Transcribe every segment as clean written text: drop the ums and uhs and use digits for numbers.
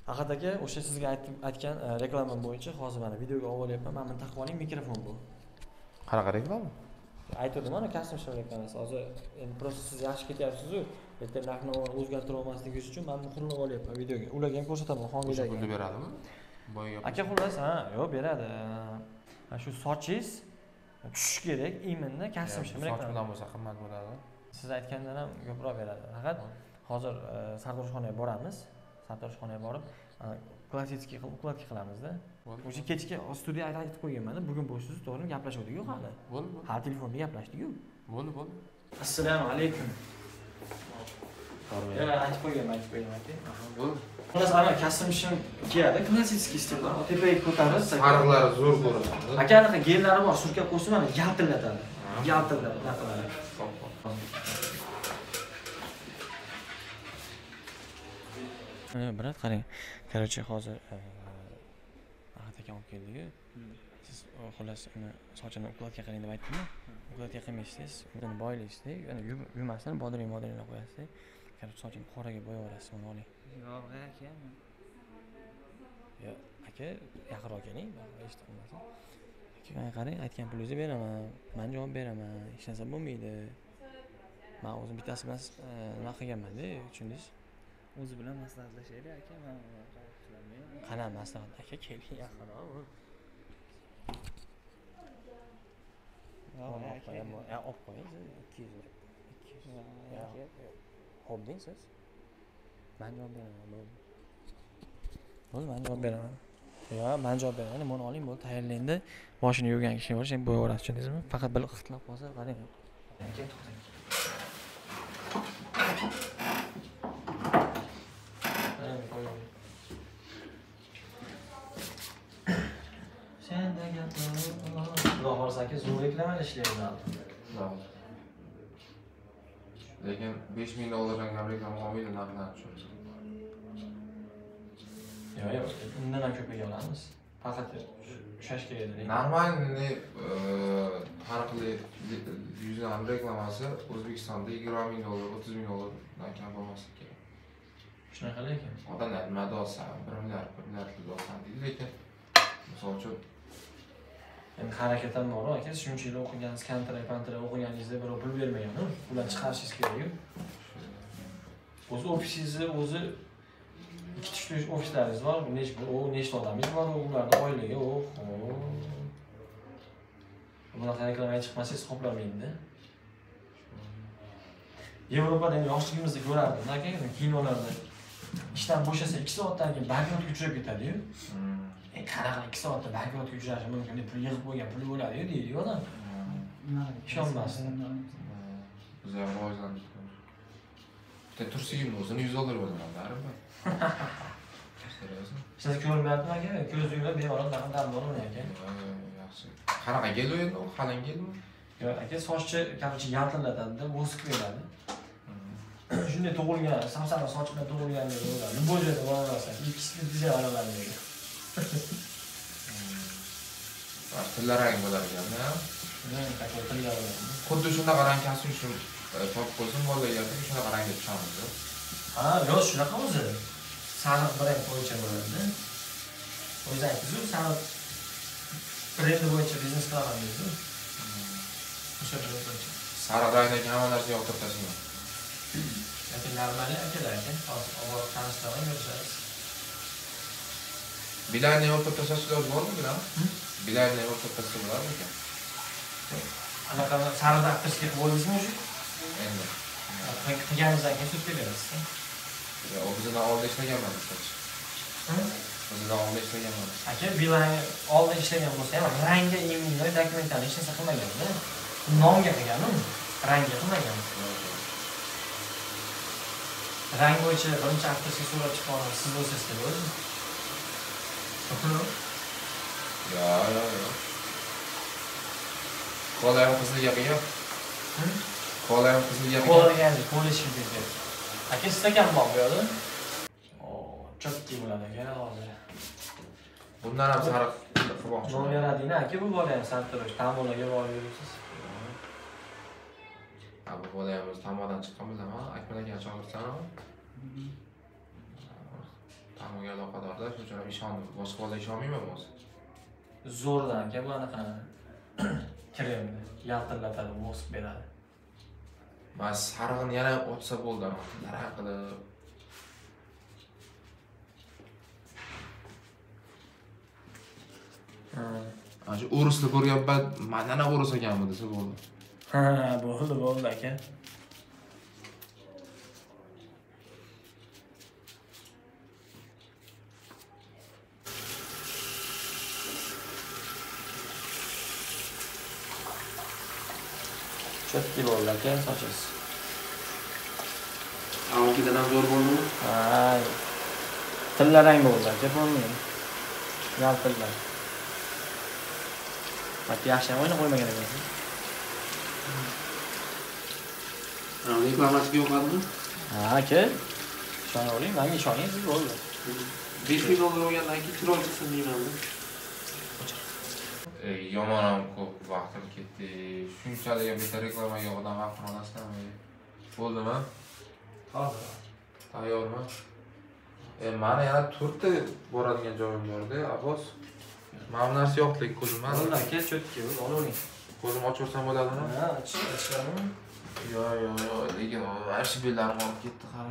Ahad aka, o'sha sizga aytgan reklama bo'yicha hozir mana videoga olib olyapman. Mana buni taqib oling, mikrofon bu. Qanaqa reklama? Aytdim mana custom shop reklamasi. Hozir endi prosta siz yaxshi ketyapsiz-ku. Erta narxni o'zgartira olmasligingiz uchun men buni qurilib olyapman videoga. Ularga ham ko'rsataman, homiylarga. Pulni beradimi? Boyaga. Aka xullas, yo'q beradi. Shu sochingiz tushish kerak, iminda custom shop reklama. Soch bilan bo'lsa qimmat bo'ladi. Siz aytgandan ham ko'proq beradi. Faqat hozir sartaroshxonaga boramiz. Sartaroshxonaga borib, klassik ukladka qilamiz-da. O'sha kechga studiyada aytib qo'yganman-da, bugun bo'lishsiz, to'g'rimi? Gaplashdik-ku hali. Bo'ldi. Ha, telefonda gaplashdik-ku. Bo'ldi. Assalomu alaykum. Aytib qo'yganman aka. Bo'ldi. Xullas, ana custom shop kiyadi, klassik stilda. Tepaga ko'tarib, sariqlari zo'r ko'radi. Aka anaqa gellari bor, surkab qo'ysa mana yaltillatadi. Yaltillatadi, naqalari. Brat, qarang. Короче, hozir Ahad aka olib keldi-ku. Siz xullas uni sochini ukladka qiling deb aytdimmi? Ukladka qilmaysiz, uni boylaysizda, yana yumasdan bodring qo'yasiz. Короче, sochini qoraga bo'yayverasiz, uni oling. Yo'q, aka. Yo'q, aka, yaqinroq keling, eshitolmasin. Aka, mana qarang, aytgan pulingizni beraman. Men javob beraman. Hech narsa bo'lmaydi. Men o'zim bittasi bilan nima qilganman-da, tushundingiz? O'zi bilan maslahatlashaylik aka, men qilaman. Qana maslahat aka, keling yaqinroq. Yo'q, aka. Olib qo'ying, 200. 200. Xo'p deng siz. Men javob beraman, bo'ldi. Bo'ldi, men javob beraman. Yo'q, men javob beraman. Buni oling, bo'ldi, tayyorlaydi. Boshini yuvgan kishi bor, sen bo'yaverasiz, tushundingizmi? Faqat bir ixtilof bo'lsa, qarang. Aka, to'xtang. Senda gaplar. Xudo xolsa aka, zo'r reklama ishlayapti. Lekin $5000 ham reklama olmaydi narxdan tushirdi. Yo'q, undan ham ko'pga olamiz. Faqat ushlash kerak. Normalniy taniqli yuzlab reklamasi O'zbekistonda $20000, $30000dan kam bo'lmasa kerak. Shunaqa lekin. Odamlar nima olsa, 1 milliard olsan deydi, lekin misol uchun endi harakat ham bor, aka. Shuncha yil o'qigansiz, kontrakt o'qiganingizda birov pul bermagan-ku. Ularni chiqarishingiz kerak-ku. O'z ofisingizni o'zi ikkita ofislaringiz bor. Nechta odamingiz bor, ularning oyligi, bunaqa reklamaga chiqmasangiz qoplamaydi-da. Yevropada endi yoshligimizda ko'rardim, aka, kinolarda ishdan bo'shasa 2 soatdan keyin bankrotga uchrab ketadi-yu. Qanaqa 2 soatda bankrotga uchrashi mumkin deb pul yig'ib qo'ygan puli bo'ladi-yu, deydi-yu odam. Ishonmasdim. Biz ham rivojlandik. Bitta tursigimni o'zini $100 bo'laman, baribir. Siz ko'rmayaptimi aka? Ko'z yumib bemalol dam bo'lmaydi aka. Yaxshi. Qanaqa gel endi u? Qalin gelmi? Yo'q, aka, sochni короче yaltillatadi, vosk beradi. Shunday tug'ilgan, samsara soch bilan tug'ilganda bo'ladi. Libojada bo'laversa, ikkisini dizay olaman deydi. Tillarang bo'lar ekan-da. Aka, tillar. Xuddi shunaqa rang kasb uchun topib qo'ysin, bolalarga shunaqa rangga tushamiz. Ha, yo'q, shunaqa o'zi. Sariq brend bo'yicha bo'ladi. O'zi aytdi-ku, sariq brend bo'yicha biznes qilaman dedi. O'sha bo'yicha. Sariq rangdagi hamma narsa yoqtirib tashlayman. Aka, normal akalar aka. Hozir olib tanishtirib ko'rishasiz. Bilayni yoqtirib tashlash iloji bormi bilan? Bilayni yoqtirib tashlasa bo'ladimi ekan? Anaqa sariq aktrisa qilib bo'ldingizmi o'zi? Endi. Qilganingizdan keyin sutga berasiz. O bizdan oldin ishlaganman soch. Bizdan oldin ishlaganman. Aka, bilayni oldin ishlagan bo'lsa ham rangga immuniy dokumental hech narsa qilmagan-da. Nomga qilgan-ku, rangga qilmagan. Rang bo'yicha birinchi aktrisa surat chiqarib siz bo'lsangiz kerak. Yo'q. Qo'lim qizilga qilgan. Qo'lim qizilga qilgan. Qo'lgani, qo'lishim kerak. Aka, stakan bor bu yerda. Chotki bo'ladi aka hozir. Bundan ham sariq qilmoqchiman. Nomer adina aka, bu bola ham sartarosh, tamolarga borib yuribsiz. Bu bola ham o'z tamodan chiqqan bilaman. Akmal aka chaqirsanmi? Samoga aloqadorda shunchalar ishondim. Boshqa bola ishonmayman o'zi. Zo'rdan aka bu anaqa kremni yaltillatadi, bosib beradi. Mas sarig'ini yana otsa bo'ldi. Daraxt qilib. Ana shu o'risni ko'rganman, mandan ham o'ris ekanmi desa bo'ldi. Ha, bo'ldi aka. Chotki bo'ldi aka, sochasiz. Avvalgidan ham zo'r bo'ldimi? Hay. Tillarang bo'ldi aka, bo'lmaydi. Yaltillar. Aka yaxshi ham o'yna qo'ymagan ekansiz. Reklamasiga yo'qadimi? Ha aka. Ishonavering, menga ishoning siz bo'ldi. 5 dollar olgandan keyin chiroy chiqsin deyman. Yomon ham ko'p vaqtim ketdi. Shunchalik ham bitta reklamaga odam vaqtini olasizmi? Bo'ldimi? Hozir. Tayyormi? Mana yana 4 ta boradigan joyim bor-da, Abbos. Mana bu narsa yo'qlik ko'zimdan. Bo'ldi aka, chotki bo'ldi, olavering. Ko'zim ocharsam bo'ladimi? Ha, chiqadimi? Yo'q, lekin arshi bellarim olib ketdi qara.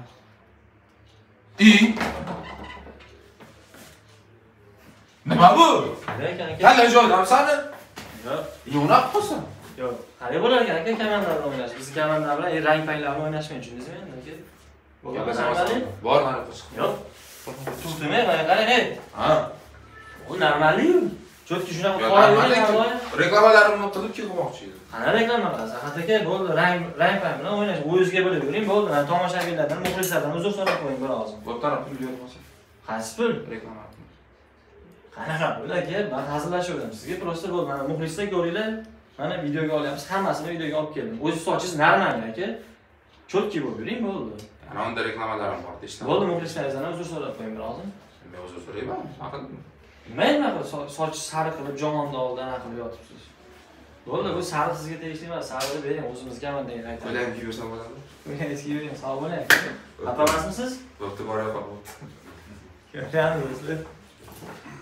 Nima bu? Lekin aka. Kalla joydami sani? Yo'q. Yo'naq qolsin. Yo'q. Qanday bo'lar ekan aka kamandalar bilan o'ynash? Biz kamandalar bilan rang-panglar bilan o'ynashmaymiz, tushundingizmi endi aka? Bo'lmasa Bor mana qo'shiq. yo'q. To'xtamay, mana qarang, ey. Ha. U normalmi-yu? Chotki shunaqa qora yo'q. Reklamalarimni qilib kelmoqchi edim. Qana reklama qilasiz? Faqat aka bo'ldi, rang-pang bilan o'ynash. O'zingizga bo'lib yuring, bo'ldi. Men tomoshabinlardan, muxlislardan uzr so'rab qo'ying bir og'zim. Bu taraf pul yo'qmasa Qaysi pul? reklama. Qanaqa pul aka? Men hazillashuvdim. Sizga prosta bo'ldi. Mana muxlislar ko'ringlar. Mana videoga olyapmiz. Hammasini videoga olib keldim. O'zingiz sochingiz normal aka. Chotki bo'lib yuring, bo'ldi. Ana unda reklamalarim bor, eshitdim. Bo'ldi, muxlislaringizdan uzr so'rab qo'ying bir og'zim. Men o'zim so'rayman. Aql. Nima qilib soch sari qilib jomonni oldida anaqa qilib yotibsiz? Bo'ldi, bu sari sizga tegishli emas. Sarini bering, o'zimizga ham degan aytamiz. Qo'ydan kiyversam bo'ladimi? Qo'yingiz kiying, sog' bo'ling. Xafamasmisiz? Bo'pti, boraman. Ko'ryapsizlar.